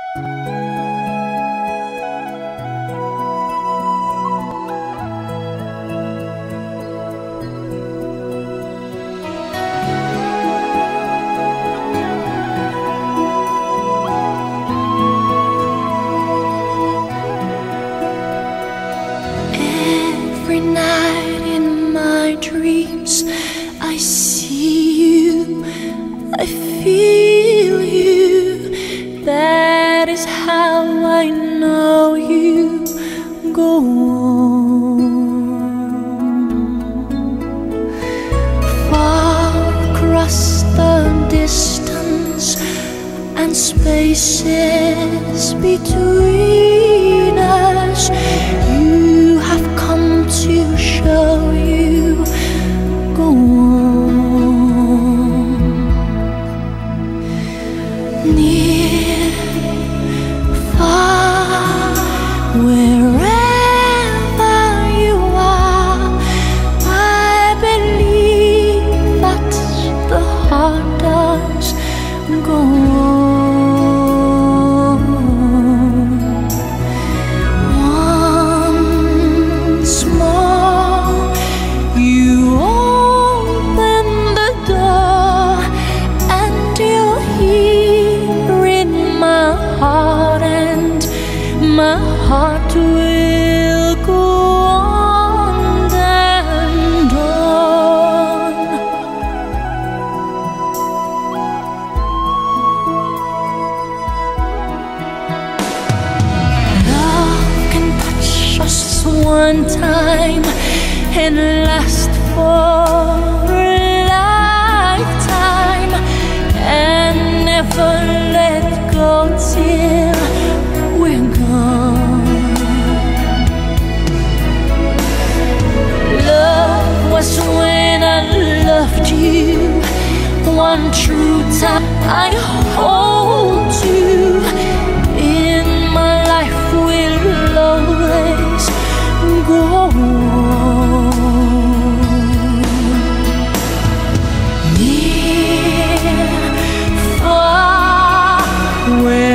Every night in my dreams I see you, I feel you. That is how I know you. Go on. Far across the distance and spaces between us, you have come to show you. Go on. Near, far, wherever you are, I believe that the heart does. Go on. Once more, you open the door, and you're here in my heart, and my heart will go on and on. Love can touch us one time and last for a lifetime, and never let go till we're gone. Love was when I loved you, one true time I hold you. In my life will always go on. Near, far, where